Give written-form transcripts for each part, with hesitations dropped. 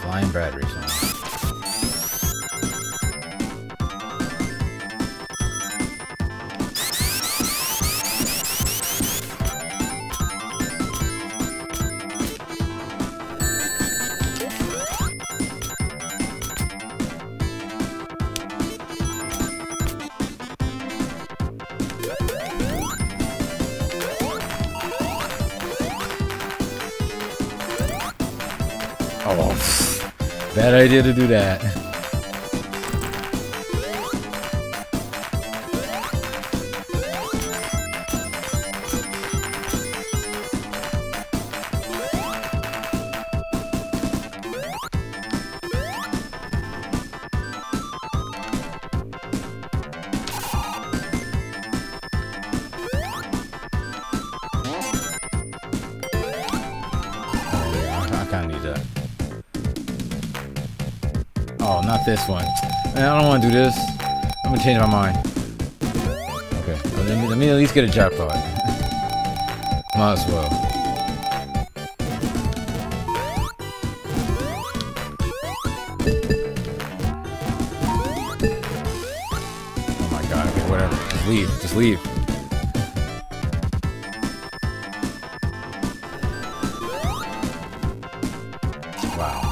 Flying bread recently. Oh, bad idea to do that. I kind of need that. Oh, not this one. Man, I don't want to do this. I'm gonna change my mind. Okay, let me at least get a jackpot. Might as well. Oh my god, okay, whatever. Just leave. Just leave. Wow.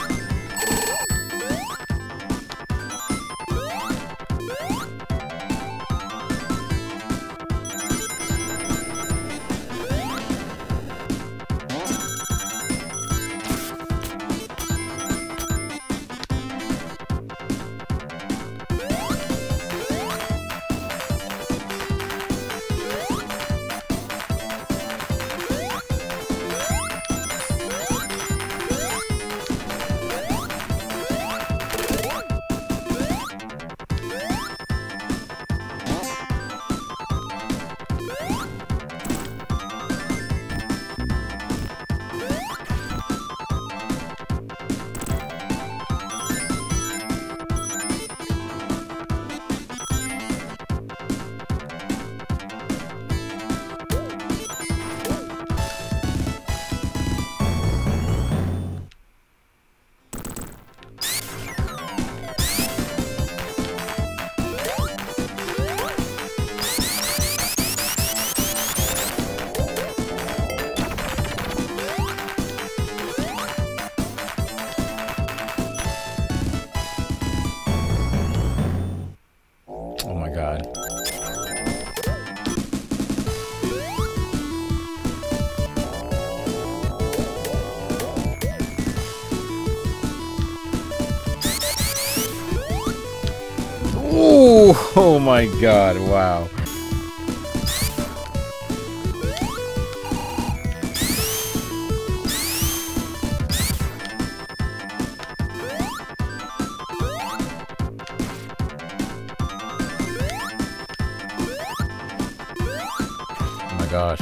Oh my god. Ooh, oh my god, wow. Oh my gosh.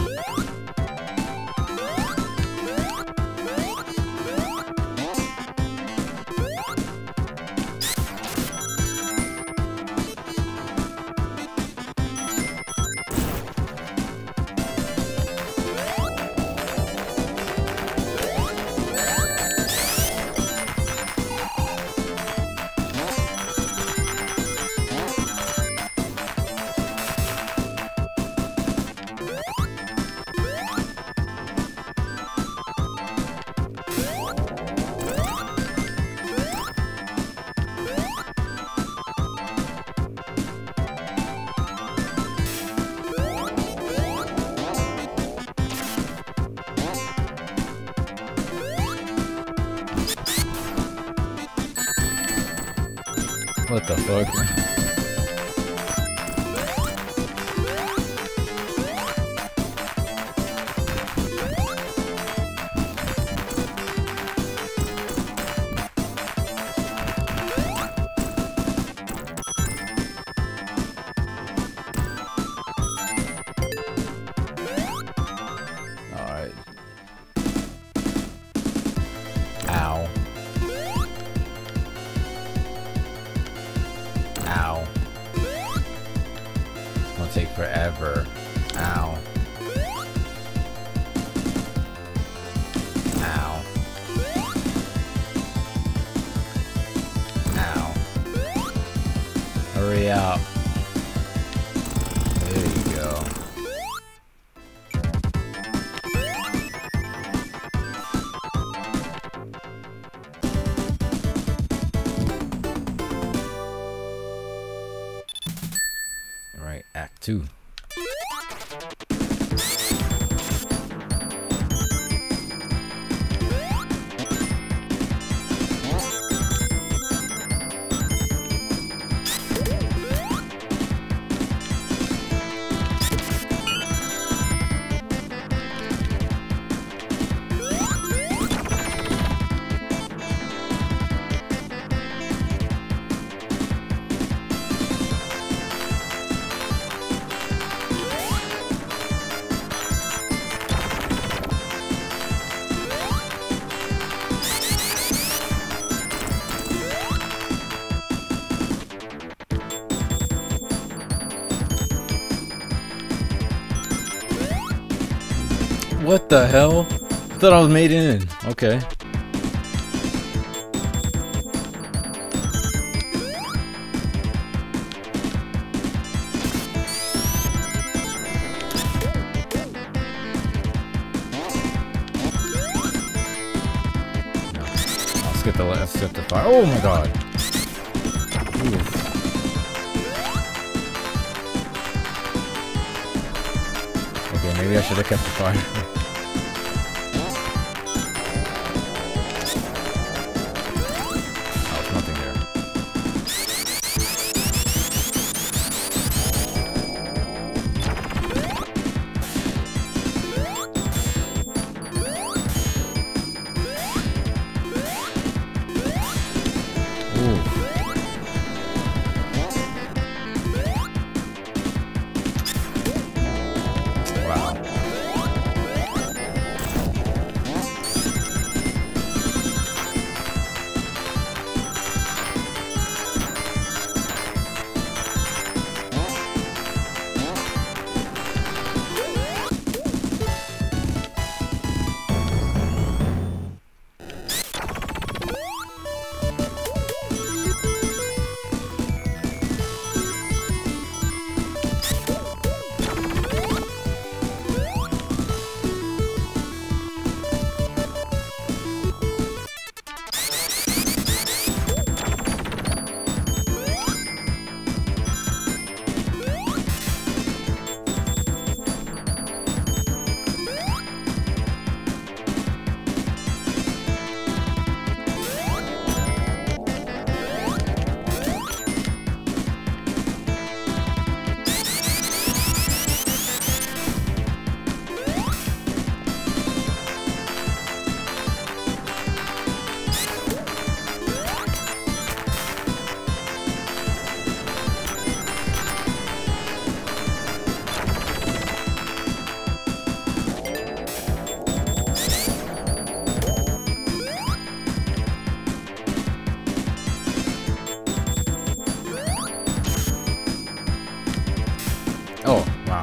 What the fuck? Alright. Ow. Ow. It's gonna take forever. Ow. Ow. way out. There you go. Alright, Act 2. What the hell? I thought I was made in. Okay. Let's skip the fire. Oh my god. Ooh. Okay, maybe I should have kept the fire. Oh, wow.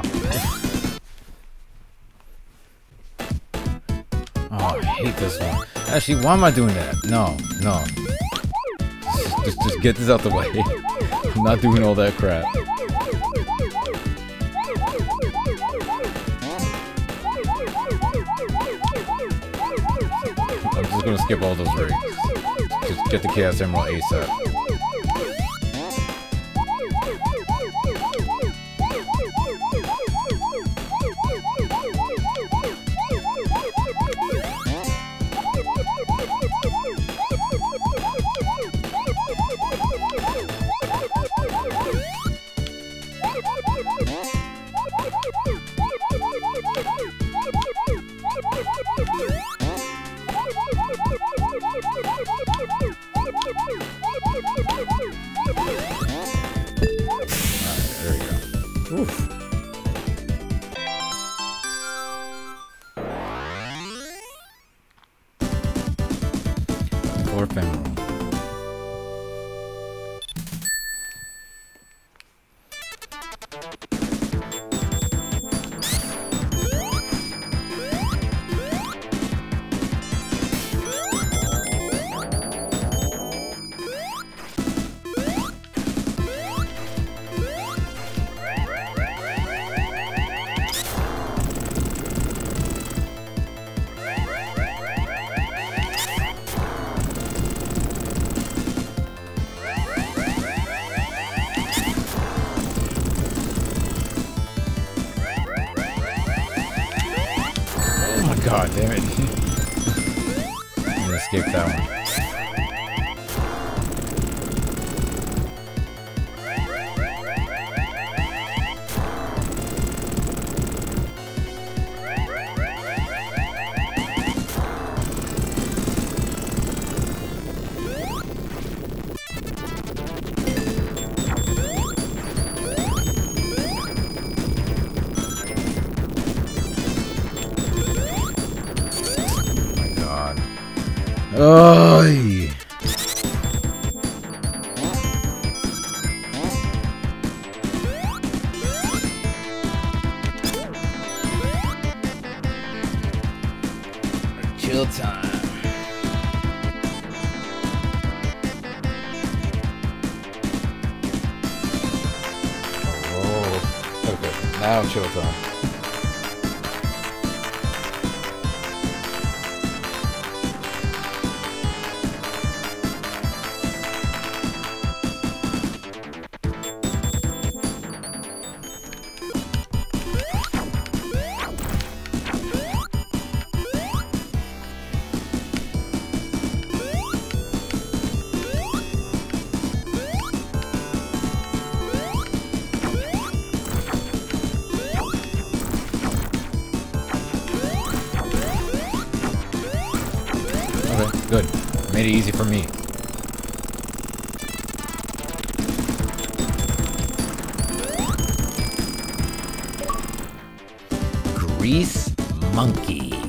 Oh, I hate this one. Actually, why am I doing that? No, no. Just get this out the way. I'm not doing all that crap. I'm just gonna skip all those raids. Just get the Chaos Emerald ASAP. Fourth emerald. God damn it. I'm gonna escape that one. Oy. Chill time. Oh, okay. Now chill time. Okay, good. Made it easy for me. Grease Monkey.